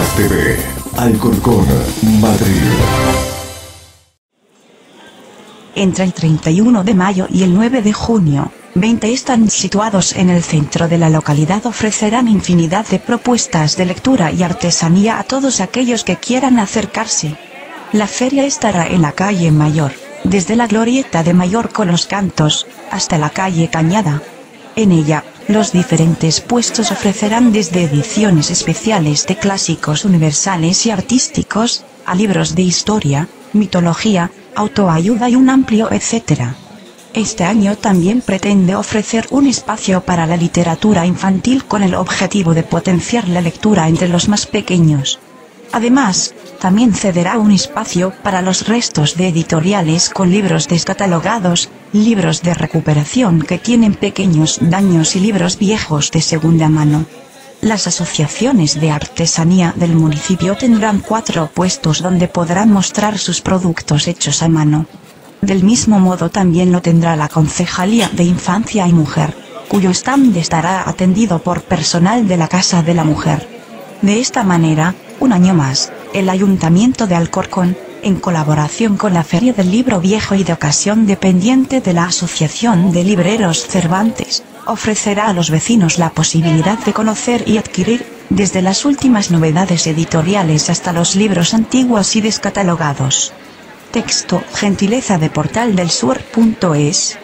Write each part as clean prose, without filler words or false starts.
Más TV, Alcorcón, Madrid. Entre el 31 de mayo y el 9 de junio, 20 stands situados en el centro de la localidad ofrecerán infinidad de propuestas de lectura y artesanía a todos aquellos que quieran acercarse. La feria estará en la calle Mayor, desde la glorieta de Mayor con los Cantos, hasta la calle Cañada. En ella, los diferentes puestos ofrecerán desde ediciones especiales de clásicos universales y artísticos, a libros de historia, mitología, autoayuda y un amplio etcétera. Este año también pretende ofrecer un espacio para la literatura infantil con el objetivo de potenciar la lectura entre los más pequeños. Además, también cederá un espacio para los restos de editoriales con libros descatalogados, libros de recuperación que tienen pequeños daños y libros viejos de segunda mano. Las asociaciones de artesanía del municipio tendrán 4 puestos donde podrán mostrar sus productos hechos a mano. Del mismo modo también lo tendrá la Concejalía de Infancia y Mujer, cuyo stand estará atendido por personal de la Casa de la Mujer. De esta manera, un año más, el Ayuntamiento de Alcorcón, en colaboración con la Feria del Libro Viejo y de Ocasión dependiente de la Asociación de Libreros Cervantes, ofrecerá a los vecinos la posibilidad de conocer y adquirir, desde las últimas novedades editoriales hasta los libros antiguos y descatalogados. Texto, gentileza de portaldelsur.es.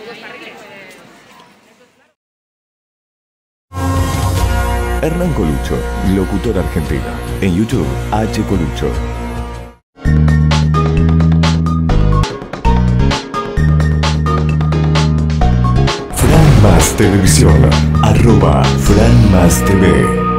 Hernán Colucho, locutor argentino. En YouTube, H. Colucho. Fran Más Televisión, @FranMásTV.